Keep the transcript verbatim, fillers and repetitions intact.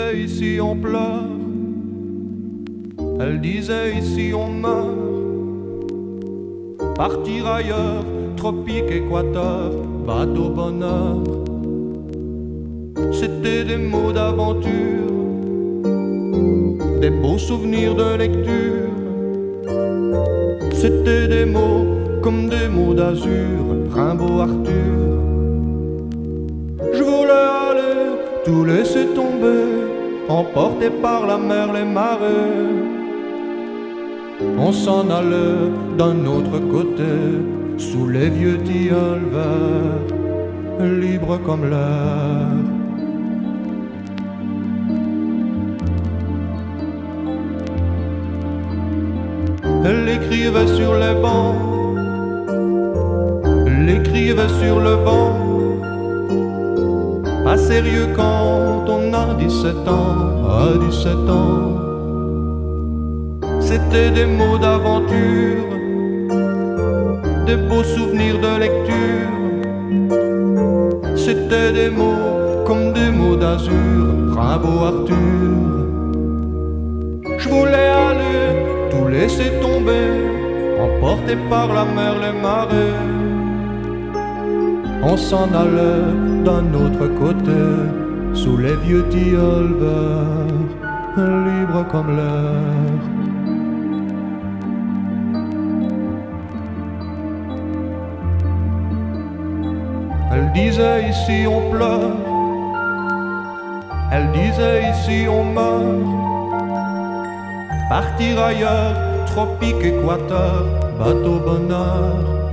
disait ici on pleure, elle disait ici on meurt. Partir ailleurs, tropique, équateur, bateau bonheur. C'était des mots d'aventure, des beaux souvenirs de lecture. C'était des mots comme des mots d'azur, Rimbaud, Arthur. Je voulais aller, tout laisser tomber, emporté par la mer, les marées. On s'en allait d'un autre côté, sous les vieux tilleuls verts, libre comme l'air. Elle écrivait sur les bancs, elle écrivait sur le vent. Pas sérieux quand on a dix-sept ans, à dix-sept ans. C'était des mots d'aventure, des beaux souvenirs de lecture. C'était des mots comme des mots d'azur, Rimbaud, Arthur. Je voulais aller, tout laisser tomber, emporté par la mer, les marées. On s'en allait d'un autre côté, sous les vieux tilleuls verts, libre comme l'air. Elle disait ici on pleure, elle disait ici on meurt. Partir ailleurs, tropique, équateur, bateau bonheur.